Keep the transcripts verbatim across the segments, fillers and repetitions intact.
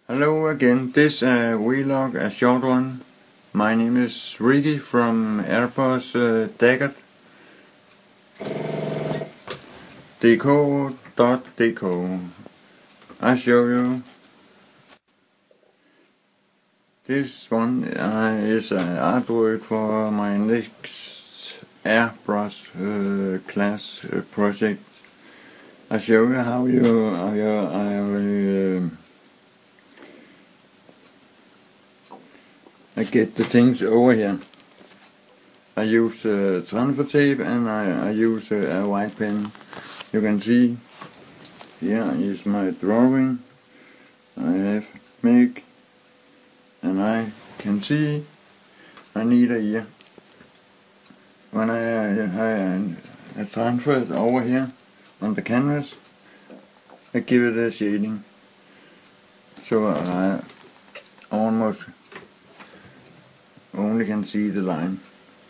Hello again, this uh, vlog, a short one. My name is Ricky from Airbus uh, Daggett Deco dot deco. I show you. This one uh, is uh, artwork for my next Airbus uh, class uh, project. I show you how you how you I will uh, I get the things over here. I use uh, transfer tape and I, I use uh, a white pen. You can see here is my drawing. I have make and I can see I need a ear. When I, I, I transfer it over here on the canvas, I give it a shading. So I almost only can see the line.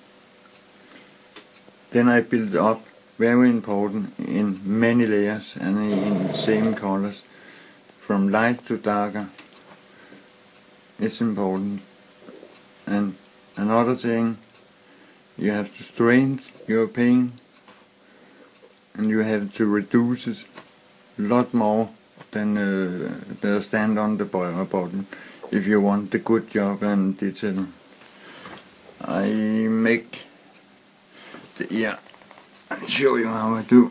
Then I build up, very important, in many layers and in same colors, from light to darker. It's important. And another thing, you have to strengthen your paint and you have to reduce it a lot more than uh, the stand on the bottom if you want the good job and detail. I make the ear. I'll show you how I do.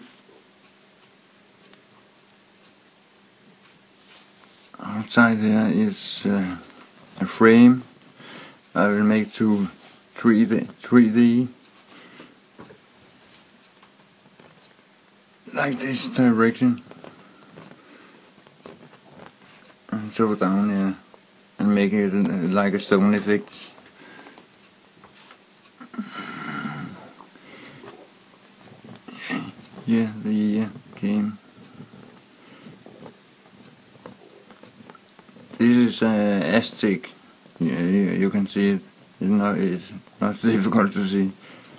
Outside there is uh, a frame. I will make to three D like this direction and so down here and make it like a stone effect. Yeah, the ear came. This is uh, Aztec. Yeah, you, you can see it. It's not, it's not difficult to see.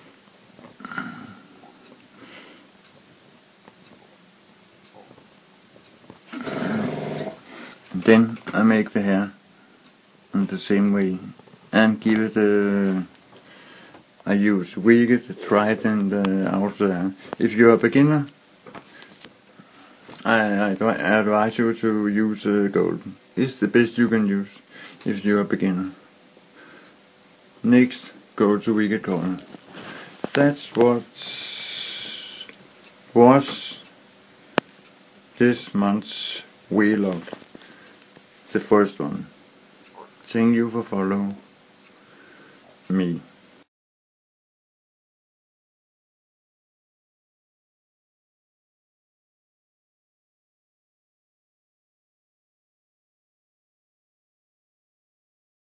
And then I make the hair in the same way and give it a. I use Wicked, Trident uh, also there. If you're a beginner, I, I advise you to use uh, gold. It's the best you can use if you're a beginner. Next, go to Wicked color. That's what was this month's vlog, the first one. Thank you for following me.